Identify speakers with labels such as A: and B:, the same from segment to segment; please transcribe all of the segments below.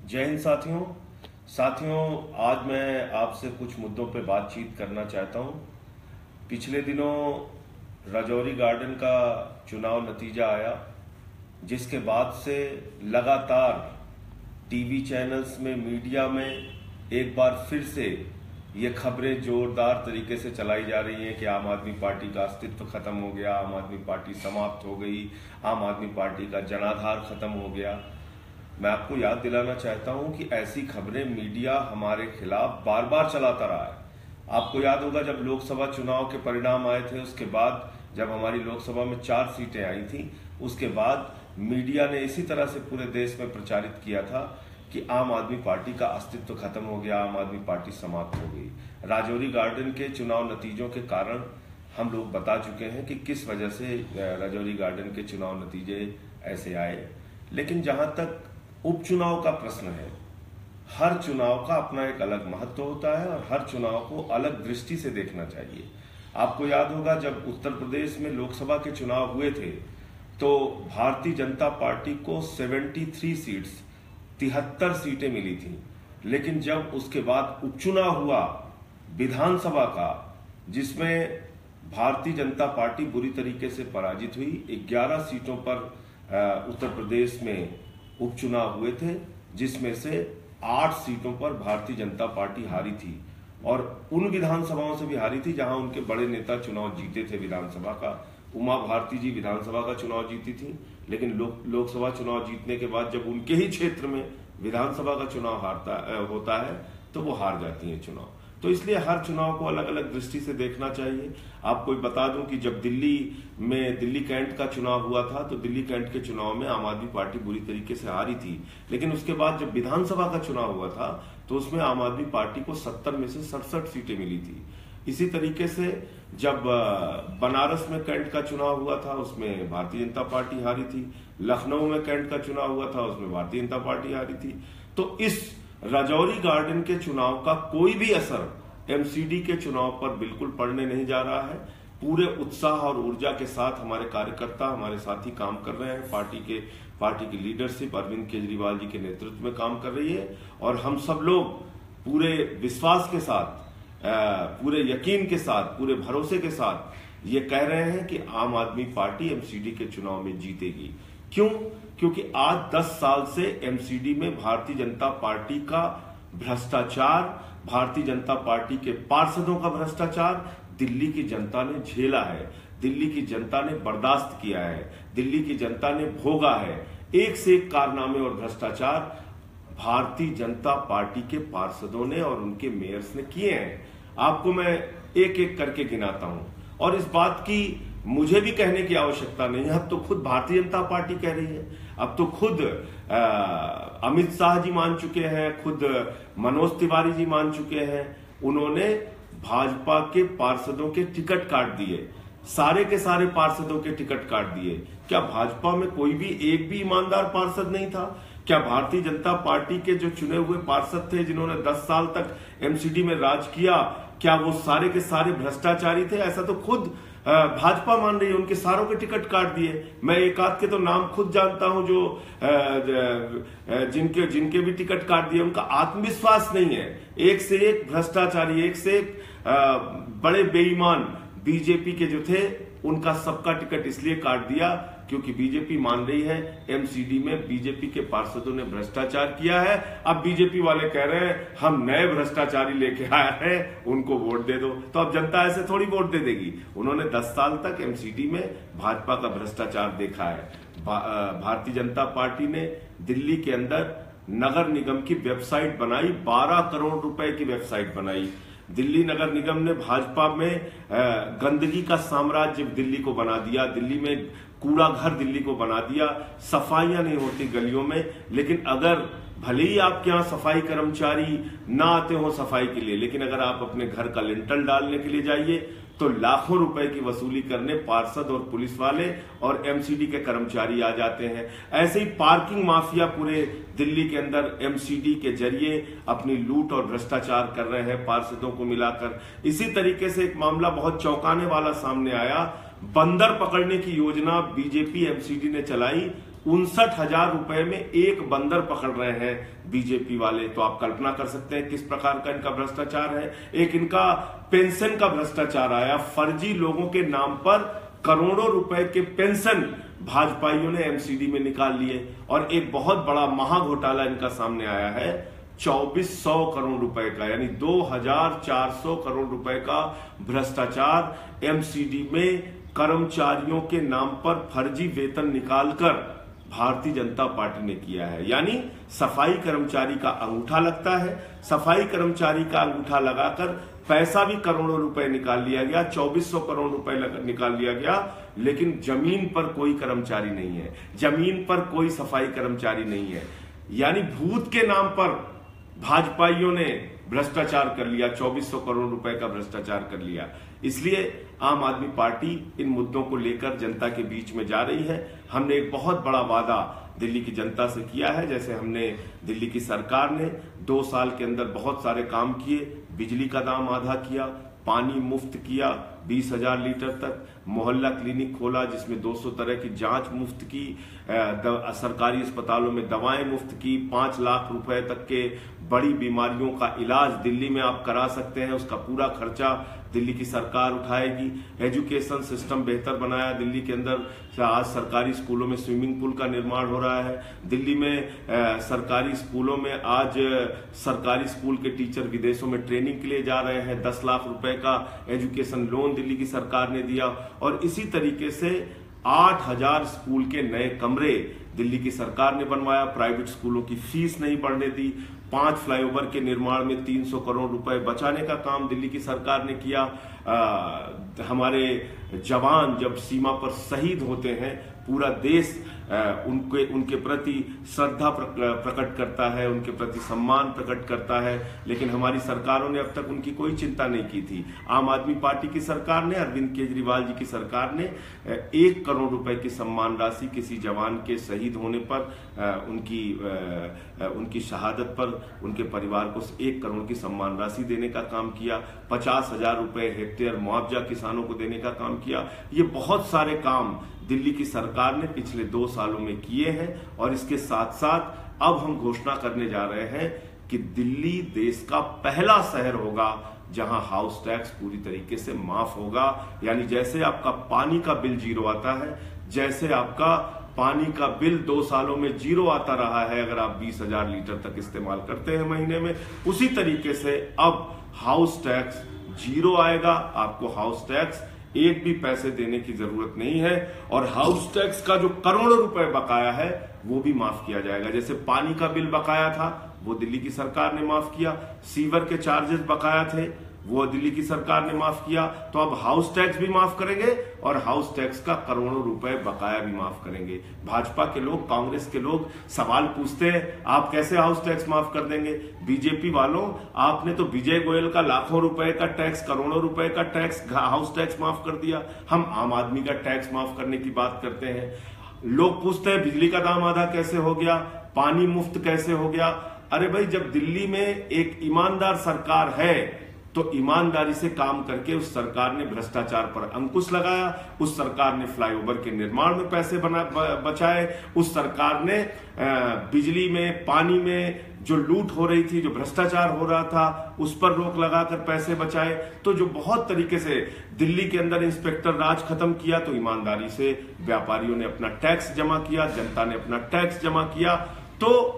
A: जय हिंद साथियों, आज मैं आपसे कुछ मुद्दों पर बातचीत करना चाहता हूं। पिछले दिनों राजौरी गार्डन का चुनाव नतीजा आया, जिसके बाद से लगातार टीवी चैनल्स में, मीडिया में एक बार फिर से ये खबरें जोरदार तरीके से चलाई जा रही हैं कि आम आदमी पार्टी का अस्तित्व खत्म हो गया, आम आदमी पार्टी समाप्त हो गई, आम आदमी पार्टी का जनाधार खत्म हो गया। मैं आपको याद दिलाना चाहता हूं कि ऐसी खबरें मीडिया हमारे खिलाफ बार बार चलाता रहा है। आपको याद होगा जब लोकसभा चुनाव के परिणाम आए थे, उसके बाद जब हमारी लोकसभा में 4 सीटें आई थी, उसके बाद मीडिया ने इसी तरह से पूरे देश में प्रचारित किया था कि आम आदमी पार्टी का अस्तित्व खत्म हो गया, आम आदमी पार्टी समाप्त हो गई। राजौरी गार्डन के चुनाव नतीजों के कारण हम लोग बता चुके हैं कि किस वजह से राजौरी गार्डन के चुनाव नतीजे ऐसे आए। लेकिन जहां तक उपचुनाव का प्रश्न है, हर चुनाव का अपना एक अलग महत्व होता है और हर चुनाव को अलग दृष्टि से देखना चाहिए। आपको याद होगा जब उत्तर प्रदेश में लोकसभा के चुनाव हुए थे तो भारतीय जनता पार्टी को 73 सीट्स 73 सीटें मिली थी। लेकिन जब उसके बाद उपचुनाव हुआ विधानसभा का, जिसमें भारतीय जनता पार्टी बुरी तरीके से पराजित हुई, 11 सीटों पर उत्तर प्रदेश में उपचुनाव हुए थे, जिसमें से 8 सीटों पर भारतीय जनता पार्टी हारी थी और उन विधानसभाओं से भी हारी थी जहां उनके बड़े नेता चुनाव जीते थे। विधानसभा का उमा भारती जी विधानसभा का चुनाव जीती थी, लेकिन लोकसभा चुनाव जीतने के बाद जब उनके ही क्षेत्र में विधानसभा का चुनाव होता है तो वो हार जाती है चुनाव। तो इसलिए हर चुनाव को अलग अलग दृष्टि से देखना चाहिए। आपको बता दूं कि जब दिल्ली कैंट का चुनाव हुआ था तो दिल्ली कैंट के चुनाव में आम आदमी पार्टी बुरी तरीके से हारी थी, लेकिन उसके बाद जब विधानसभा का चुनाव हुआ था तो उसमें आम आदमी पार्टी को 70 में से 67 सीटें मिली थी। इसी तरीके से जब बनारस में कैंट का चुनाव हुआ था उसमें भारतीय जनता पार्टी हारी थी, लखनऊ में कैंट का चुनाव हुआ था उसमें भारतीय जनता पार्टी हारी थी। तो इस राजौरी गार्डन के चुनाव का कोई भी असर एमसीडी के चुनाव पर बिल्कुल पड़ने नहीं जा रहा है। पूरे उत्साह और ऊर्जा के साथ हमारे कार्यकर्ता, हमारे साथी काम कर रहे हैं। पार्टी की लीडरशिप अरविंद केजरीवाल जी के नेतृत्व में काम कर रही है और हम सब लोग पूरे विश्वास के साथ, पूरे यकीन के साथ, पूरे भरोसे के साथ ये कह रहे हैं कि आम आदमी पार्टी एमसीडी के चुनाव में जीतेगी। क्यों? क्योंकि आज 10 साल से एमसीडी में भारतीय जनता पार्टी का भ्रष्टाचार, भारतीय जनता पार्टी के पार्षदों का भ्रष्टाचार दिल्ली की जनता ने झेला है, दिल्ली की जनता ने बर्दाश्त किया है, दिल्ली की जनता ने भोगा है। एक से एक कारनामे और भ्रष्टाचार भारतीय जनता पार्टी के पार्षदों ने और उनके मेयर्स ने किए हैं। आपको मैं एक एक करके गिनाता हूं और इस बात की मुझे भी कहने की आवश्यकता नहीं है। अब तो खुद भारतीय जनता पार्टी कह रही है, अब तो खुद अमित शाह जी मान चुके हैं, खुद मनोज तिवारी जी मान चुके हैं। उन्होंने भाजपा के पार्षदों के टिकट काट दिए, सारे के सारे पार्षदों के टिकट काट दिए। क्या भाजपा में कोई भी एक भी ईमानदार पार्षद नहीं था? क्या भारतीय जनता पार्टी के जो चुने हुए पार्षद थे जिन्होंने 10 साल तक एमसीडी में राज किया, क्या वो सारे के सारे भ्रष्टाचारी थे? ऐसा तो खुद भाजपा मान रही है। उनके सारों के टिकट काट दिए। मैं एक आध के तो नाम खुद जानता हूं जो जिनके भी टिकट काट दिए। उनका आत्मविश्वास नहीं है। एक से एक भ्रष्टाचारी, एक से एक बड़े बेईमान बीजेपी के जो थे, उनका सबका टिकट इसलिए काट दिया क्योंकि बीजेपी मान रही है एमसीडी में बीजेपी के पार्षदों ने भ्रष्टाचार किया है। अब बीजेपी वाले कह रहे हैं हम नए भ्रष्टाचारी लेके आए हैं, उनको वोट दे दो। तो अब जनता ऐसे थोड़ी वोट दे देगी। उन्होंने 10 साल तक एमसीडी में भाजपा का भ्रष्टाचार देखा है। भारतीय जनता पार्टी ने दिल्ली के अंदर नगर निगम की वेबसाइट बनाई, 12 करोड़ रुपए की वेबसाइट बनाई। दिल्ली नगर निगम ने भाजपा में गंदगी का साम्राज्य दिल्ली को बना दिया, दिल्ली में कूड़ा घर दिल्ली को बना दिया, सफाइयां नहीं होती गलियों में। लेकिन अगर भले ही आपके यहाँ सफाई कर्मचारी ना आते हो सफाई के लिए, लेकिन अगर आप अपने घर का लिंटल डालने के लिए जाइए तो लाखों रुपए की वसूली करने पार्षद और पुलिस वाले और एमसीडी के कर्मचारी आ जाते हैं। ऐसे ही पार्किंग माफिया पूरे दिल्ली के अंदर एमसीडी के जरिए अपनी लूट और भ्रष्टाचार कर रहे हैं पार्षदों को मिलाकर। इसी तरीके से एक मामला बहुत चौंकाने वाला सामने आया। बंदर पकड़ने की योजना बीजेपी एमसीडी ने चलाई 59,000 रुपए में एक बंदर पकड़ रहे हैं बीजेपी वाले। तो आप कल्पना कर सकते हैं किस प्रकार का इनका भ्रष्टाचार है। एक इनका पेंशन का भ्रष्टाचार आया, फर्जी लोगों के नाम पर करोड़ों रुपए के पेंशन भाजपाइयों ने एमसीडी में निकाल लिए। और एक बहुत बड़ा महाघोटाला इनका सामने आया है 2400 करोड़ रुपए का, यानी 2400 करोड़ रुपए का भ्रष्टाचार एमसीडी में कर्मचारियों के नाम पर फर्जी वेतन निकालकर भारतीय जनता पार्टी ने किया है। यानी सफाई कर्मचारी का अंगूठा लगता है, सफाई कर्मचारी का अंगूठा लगाकर पैसा भी करोड़ों रुपए निकाल लिया गया, 2400 करोड़ रुपए निकाल लिया गया, लेकिन जमीन पर कोई कर्मचारी नहीं है, जमीन पर कोई सफाई कर्मचारी नहीं है। यानी भूत के नाम पर भाजपाइयों ने भ्रष्टाचार कर लिया, 2400 करोड़ रुपए का भ्रष्टाचार कर लिया। इसलिए आम आदमी पार्टी इन मुद्दों को लेकर जनता के बीच में जा रही है। हमने एक बहुत बड़ा वादा दिल्ली की जनता से किया है। जैसे हमने दिल्ली की सरकार ने 2 साल के अंदर बहुत सारे काम किए, बिजली का दाम आधा किया, पानी मुफ्त किया 20,000 लीटर तक, मोहल्ला क्लिनिक खोला जिसमें 200 तरह की जांच मुफ्त की, सरकारी अस्पतालों में दवाएं मुफ्त की, 5 लाख रुपए तक के बड़ी बीमारियों का इलाज दिल्ली में आप करा सकते हैं, उसका पूरा खर्चा दिल्ली की सरकार उठाएगी। एजुकेशन सिस्टम बेहतर बनाया दिल्ली के अंदर, आज सरकारी स्कूलों में स्विमिंग पूल का निर्माण हो रहा है। दिल्ली में सरकारी स्कूलों में आज सरकारी स्कूल के टीचर विदेशों में ट्रेनिंग के लिए जा रहे हैं। 10 लाख रुपए का एजुकेशन लोन दिल्ली की सरकार ने दिया। और इसी तरीके से 8,000 स्कूल के नए कमरे दिल्ली की सरकार ने बनवाया, प्राइवेट स्कूलों की फीस नहीं बढ़ने दी। 5 फ्लाईओवर के निर्माण में 300 करोड़ रुपए बचाने का काम दिल्ली की सरकार ने किया। हमारे जवान जब सीमा पर शहीद होते हैं, पूरा देश उनके प्रति श्रद्धा प्रकट करता है, उनके प्रति सम्मान प्रकट करता है, लेकिन हमारी सरकारों ने अब तक उनकी कोई चिंता नहीं की थी। आम आदमी पार्टी की सरकार ने, अरविंद केजरीवाल जी की सरकार ने 1 करोड़ रुपए की सम्मान राशि किसी जवान के शहीद होने पर, उनकी शहादत पर उनके परिवार को 1 करोड़ की सम्मान राशि देने का काम किया। 50,000 रुपए हेक्टेयर मुआवजा किसानों को देने का काम किया। ये बहुत सारे काम दिल्ली की सरकार ने पिछले 2 सालों में किए हैं। और इसके साथ साथ अब हम घोषणा करने जा रहे हैं कि दिल्ली देश का पहला शहर होगा जहां हाउस टैक्स पूरी तरीके से माफ होगा। यानी जैसे आपका पानी का बिल 0 आता है, जैसे आपका पानी का बिल 2 सालों में 0 आता रहा है अगर आप 20,000 लीटर तक इस्तेमाल करते हैं महीने में, उसी तरीके से अब हाउस टैक्स 0 आएगा। आपको हाउस टैक्स एक भी पैसे देने की जरूरत नहीं है। और हाउस टैक्स का जो करोड़ों रुपए बकाया है वो भी माफ किया जाएगा। जैसे पानी का बिल बकाया था वो दिल्ली की सरकार ने माफ किया, सीवर के चार्जेस बकाया थे वो दिल्ली की सरकार ने माफ किया, तो अब हाउस टैक्स भी माफ करेंगे और हाउस टैक्स का करोड़ों रुपए बकाया भी माफ करेंगे। भाजपा के लोग, कांग्रेस के लोग सवाल पूछते हैं आप कैसे हाउस टैक्स माफ कर देंगे। बीजेपी वालों, आपने तो विजय गोयल का लाखों रुपए का टैक्स, करोड़ों रुपए का टैक्स, हाउस टैक्स माफ कर दिया। हम आम आदमी का टैक्स माफ करने की बात करते हैं। लोग पूछते हैं बिजली का दाम आधा कैसे हो गया, पानी मुफ्त कैसे हो गया। अरे भाई, जब दिल्ली में एक ईमानदार सरकार है तो ईमानदारी से काम करके उस सरकार ने भ्रष्टाचार पर अंकुश लगाया, उस सरकार ने फ्लाईओवर के निर्माण में पैसे बचाए, उस सरकार ने बिजली में, पानी में जो लूट हो रही थी, जो भ्रष्टाचार हो रहा था, उस पर रोक लगाकर पैसे बचाए। तो जो बहुत तरीके से दिल्ली के अंदर इंस्पेक्टर राज खत्म किया, तो ईमानदारी से व्यापारियों ने अपना टैक्स जमा किया, जनता ने अपना टैक्स जमा किया, तो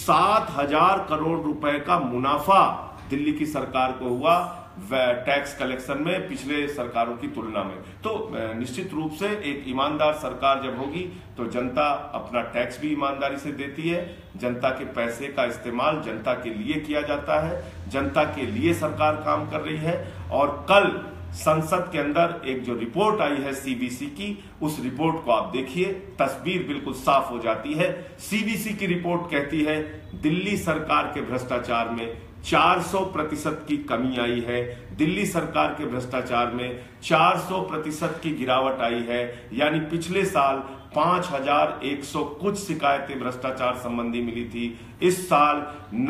A: 7,000 करोड़ रुपए का मुनाफा दिल्ली की सरकार को हुआ टैक्स कलेक्शन में पिछले सरकारों की तुलना में। तो निश्चित रूप से एक ईमानदार सरकार जब होगी तो जनता अपना टैक्स भी ईमानदारी से देती है, जनता के पैसे का इस्तेमाल जनता के लिए किया जाता है, जनता के लिए सरकार काम कर रही है। और कल संसद के अंदर एक जो रिपोर्ट आई है सीबीसी की, उस रिपोर्ट को आप देखिए, तस्वीर बिल्कुल साफ हो जाती है। सीबीसी की रिपोर्ट कहती है दिल्ली सरकार के भ्रष्टाचार में 400% की कमी आई है, दिल्ली सरकार के भ्रष्टाचार में 400% की गिरावट आई है। यानी पिछले साल 5,100 कुछ शिकायतें भ्रष्टाचार संबंधी मिली थी, इस साल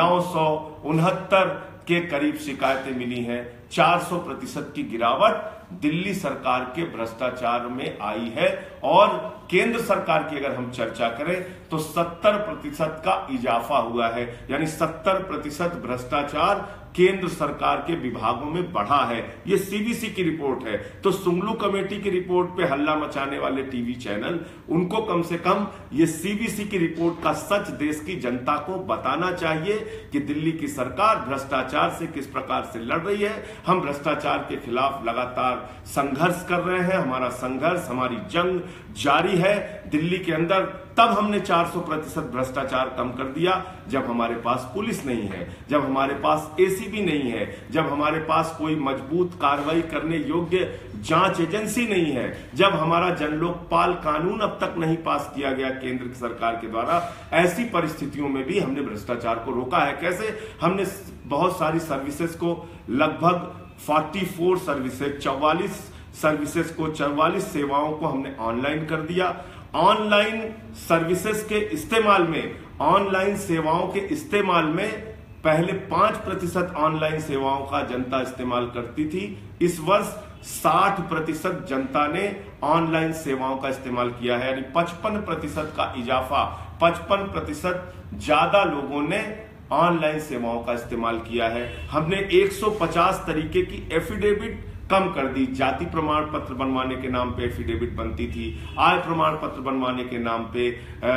A: 969 के करीब शिकायतें मिली हैं। 400% की गिरावट दिल्ली सरकार के भ्रष्टाचार में आई है। और केंद्र सरकार की अगर हम चर्चा करें तो 70% का इजाफा हुआ है, यानी 70% भ्रष्टाचार केंद्र सरकार के विभागों में बढ़ा है। यह सीबीसी की रिपोर्ट है। तो सुंगलू कमेटी की रिपोर्ट पे हल्ला मचाने वाले टीवी चैनल, उनको कम से कम ये सीबीसी की रिपोर्ट का सच देश की जनता को बताना चाहिए कि दिल्ली की सरकार भ्रष्टाचार से किस प्रकार से लड़ रही है। हम भ्रष्टाचार के खिलाफ लगातार संघर्ष कर रहे हैं। हमारा संघर्ष, हमारी जंग जारी है दिल्ली के अंदर। तब हमने 400% भ्रष्टाचार कम कर दिया जब हमारे पास पुलिस नहीं है, जब हमारे पास एसीबी नहीं है, जब हमारे पास कोई मजबूत कार्रवाई करने योग्य जांच एजेंसी नहीं है, जब हमारा जनलोकपाल कानून अब तक नहीं पास किया गया केंद्र सरकार के द्वारा। ऐसी परिस्थितियों में भी हमने भ्रष्टाचार को रोका है। कैसे? हमने बहुत सारी सर्विसेज को, लगभग 44 सर्विसेज, 44 सेवाओं को हमने ऑनलाइन कर दिया। ऑनलाइन सर्विसेज के इस्तेमाल में, ऑनलाइन सेवाओं के इस्तेमाल में पहले 5% ऑनलाइन सेवाओं का जनता इस्तेमाल करती थी। इस वर्ष 60% जनता ने ऑनलाइन सेवाओं का इस्तेमाल किया है, यानी 55% का इजाफा, 55% ज्यादा लोगों ने ऑनलाइन सेवाओं का इस्तेमाल किया है। हमने 150 तरीके की एफिडेविट कम कर दी। जाति प्रमाण पत्र बनवाने के नाम पे एफिडेविट बनती थी, आय प्रमाण पत्र बनवाने के नाम पे,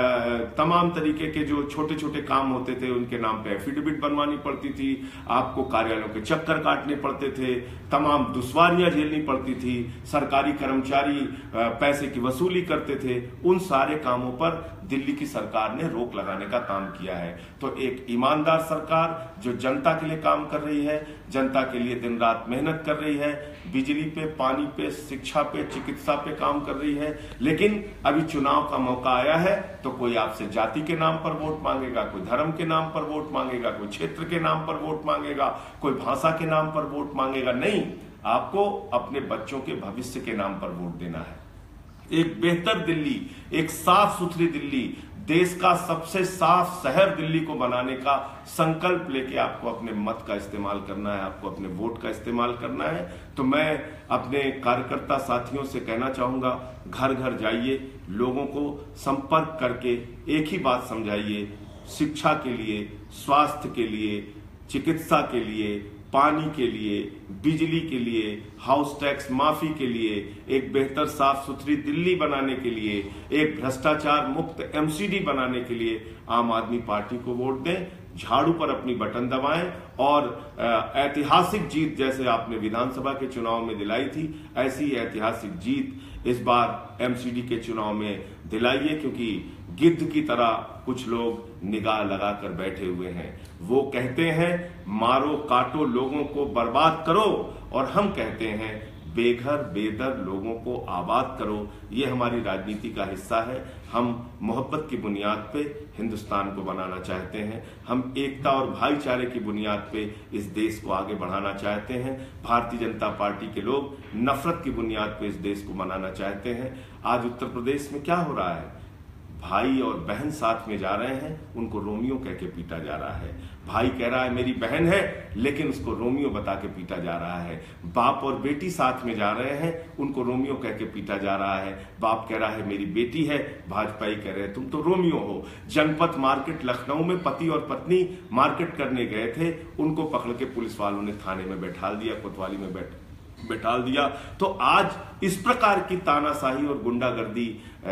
A: तमाम तरीके के जो छोटे छोटे काम होते थे उनके नाम पे एफिडेविट बनवानी पड़ती थी। आपको कार्यालयों के चक्कर काटने पड़ते थे, तमाम दुश्वारियां झेलनी पड़ती थी, सरकारी कर्मचारी पैसे की वसूली करते थे। उन सारे कामों पर दिल्ली की सरकार ने रोक लगाने का काम किया है। तो एक ईमानदार सरकार जो जनता के लिए काम कर रही है, जनता के लिए दिन रात मेहनत कर रही है, बिजली पे, पानी पे, शिक्षा पे, चिकित्सा पे काम कर रही है। लेकिन अभी चुनाव का मौका आया है तो कोई आपसे जाति के नाम पर वोट मांगेगा, कोई धर्म के नाम पर वोट मांगेगा, कोई क्षेत्र के नाम पर वोट मांगेगा, कोई भाषा के नाम पर वोट मांगेगा। नहीं, आपको अपने बच्चों के भविष्य के नाम पर वोट देना है। एक बेहतर दिल्ली, एक साफ सुथरी दिल्ली, देश का सबसे साफ शहर दिल्ली को बनाने का संकल्प लेके आपको अपने मत का इस्तेमाल करना है, आपको अपने वोट का इस्तेमाल करना है। तो मैं अपने कार्यकर्ता साथियों से कहना चाहूंगा, घर घर जाइए, लोगों को संपर्क करके एक ही बात समझाइए, शिक्षा के लिए, स्वास्थ्य के लिए, चिकित्सा के लिए, पानी के लिए, बिजली के लिए, हाउस टैक्स माफी के लिए, एक बेहतर साफ सुथरी दिल्ली बनाने के लिए, एक भ्रष्टाचार मुक्त एमसीडी बनाने के लिए आम आदमी पार्टी को वोट दें, झाड़ू पर अपनी बटन दबाएं और ऐतिहासिक जीत जैसे आपने विधानसभा के चुनाव में दिलाई थी, ऐसी ऐतिहासिक जीत इस बार एमसीडी के चुनाव में दिलाइए। क्योंकि गिद्ध की तरह कुछ लोग निगाह लगाकर बैठे हुए हैं। वो कहते हैं मारो काटो, लोगों को बर्बाद करो, और हम कहते हैं बेघर बेदर लोगों को आबाद करो। ये हमारी राजनीति का हिस्सा है। हम मोहब्बत की बुनियाद पे हिंदुस्तान को बनाना चाहते हैं। हम एकता और भाईचारे की बुनियाद पे इस देश को आगे बढ़ाना चाहते हैं। भारतीय जनता पार्टी के लोग नफरत की बुनियाद पे इस देश को बनाना चाहते हैं। आज उत्तर प्रदेश में क्या हो रहा है? भाई और बहन साथ में जा रहे हैं, उनको रोमियो कह के पीटा जा रहा है। भाई कह रहा है मेरी बहन है, लेकिन उसको रोमियो बता के पीटा जा रहा है। बाप और बेटी साथ में जा रहे हैं, उनको रोमियो कह के पीटा जा रहा है। बाप कह रहा है मेरी बेटी है, भाजपाई कह रहे हैं तुम तो रोमियो हो। जनपथ मार्केट लखनऊ में पति और पत्नी मार्केट करने गए थे, उनको पकड़ के पुलिस वालों ने थाने में बैठा दिया, कोतवाली में बैठाल दिया। तो आज इस प्रकार की तानाशाही और गुंडागर्दी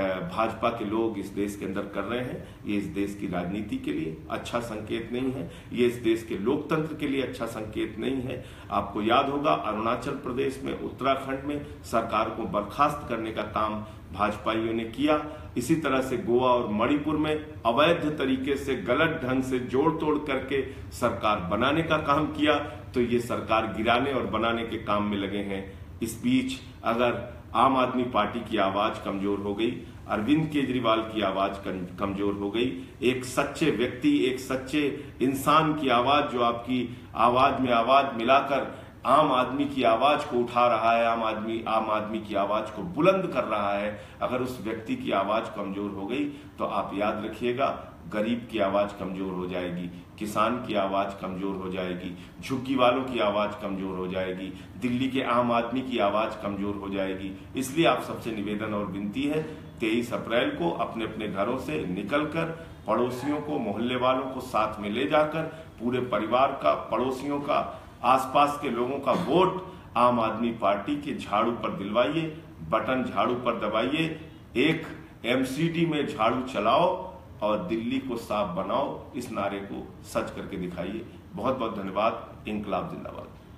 A: भाजपा के लोग इस देश के अंदर कर रहे हैं। ये इस देश की राजनीति के लिए अच्छा संकेत नहीं है, ये इस देश के लोकतंत्र के लिए अच्छा संकेत नहीं है। आपको याद होगा अरुणाचल प्रदेश में, उत्तराखंड में सरकार को बर्खास्त करने का काम भाजपाइयों ने किया। इसी तरह से गोवा और मणिपुर में अवैध तरीके से, गलत ढंग से जोड़ तोड़ करके सरकार बनाने का काम किया। तो ये सरकार गिराने और बनाने के काम में लगे हैं। इस बीच अगर आम आदमी पार्टी की आवाज कमजोर हो गई, अरविंद केजरीवाल की आवाज कमजोर हो गई, एक सच्चे व्यक्ति, एक सच्चे इंसान की आवाज जो आपकी आवाज में आवाज मिलाकर आम आदमी की आवाज को उठा रहा है, आम आदमी की आवाज को बुलंद कर रहा है, अगर उस व्यक्ति की आवाज कमजोर हो गई तो आप याद रखिएगा गरीब की आवाज कमजोर हो जाएगी, किसान की आवाज कमजोर हो जाएगी, झुग्गी वालों की आवाज कमजोर हो जाएगी, दिल्ली के आम आदमी की आवाज कमजोर हो जाएगी। इसलिए आप सबसे निवेदन और विनती है, 23 अप्रैल को अपने अपने घरों से निकलकर पड़ोसियों को, मोहल्ले वालों को साथ में ले जाकर पूरे परिवार का, पड़ोसियों का, आसपास के लोगों का वोट आम आदमी पार्टी के झाड़ू पर दिलवाइए, बटन झाड़ू पर दबाइए, एक एमसीडी में झाड़ू चलाओ और दिल्ली को साफ बनाओ। इस नारे को सच करके दिखाइए। बहुत बहुत धन्यवाद। इंकलाब जिंदाबाद।